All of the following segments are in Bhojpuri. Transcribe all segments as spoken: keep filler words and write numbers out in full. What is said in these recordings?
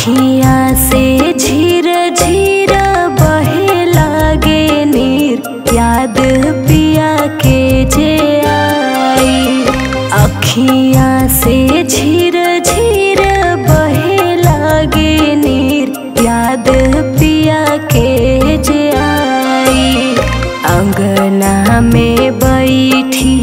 अखियाँ से झीर झीर बहे लागे नीर, याद पिया के जे आई। अखियाँ से झीर झीर बहे लागे नीर, याद पिया के जे आई। अंगना में बैठी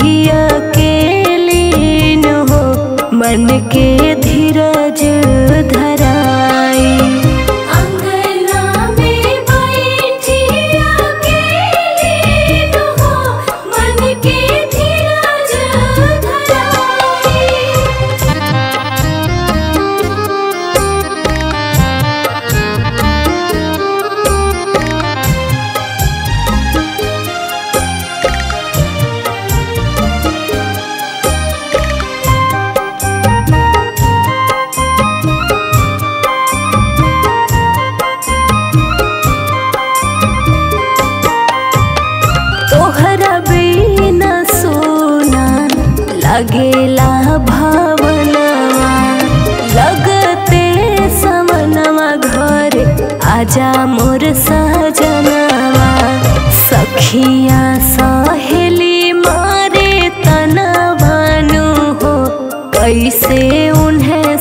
अकेली न हो, मन के धीरज धराई। अंगना में बैठी अकेली न हो, मन के धीरज धराई। लगेला भावनवा लगते समनवा, घर आजा मोर सजनवा। सखियाँ सहेली मारे तनवानु हो, कैसे उन्हें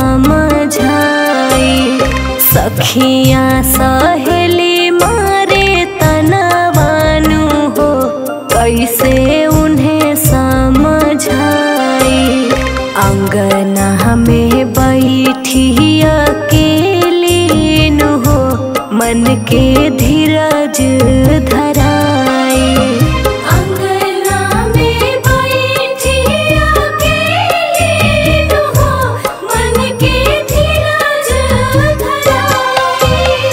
समझाई। सखियाँ सहेली मारे तनवानु हो, कैसे उन्हें समझाई। अंगना में बैठी अकेली न हो, मन के धीरज धराई। अंगना में बैठी अकेली न हो, मन के धीरज धराई।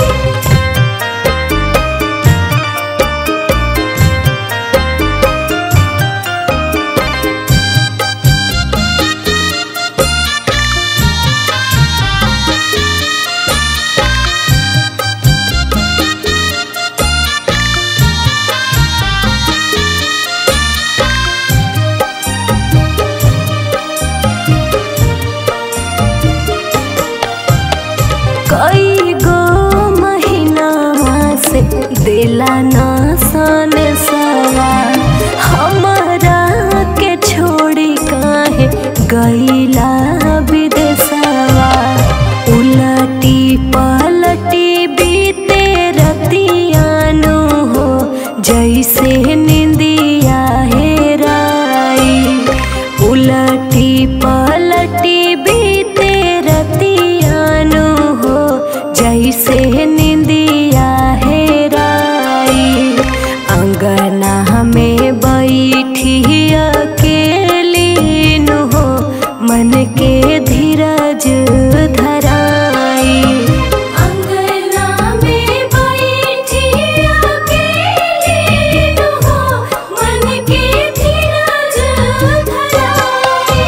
कई गो महीनावा से दिला न सन सवा, हमारा के छोड़ी काहे गईला विदेशवा। उलटी पलटी बीते रतियानु हो, जैसे निंदिया हेराई। उलटी पलटी बीते रतियानु हो, जैसे निंदिया हेराई। अंगना में बैठी अकेली न हो, मन के धीरज धराई। अंगना में बैठी अकेली न हो, मन के धीरज धराई।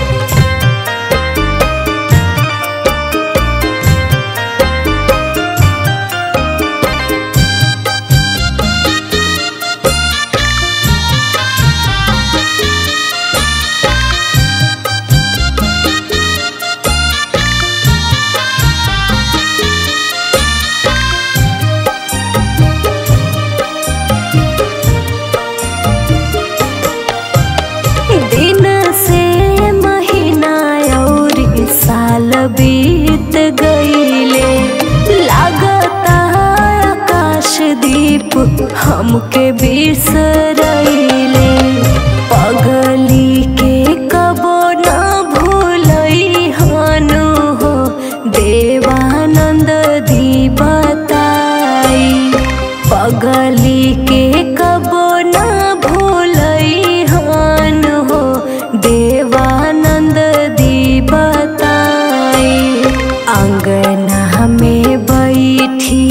दिन से महीना और साल बीत गईले, लागता आकाश दीप हमके बिसरइले। पगली के कबो न भूलई हनु हो, देवानंद दी बताई। पगली के कबो न भूलई हन हो, देवानंद दी बताई। अंगना में बैठी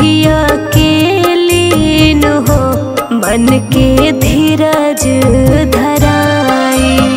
अकेली न हो, मन के धीरज धराई।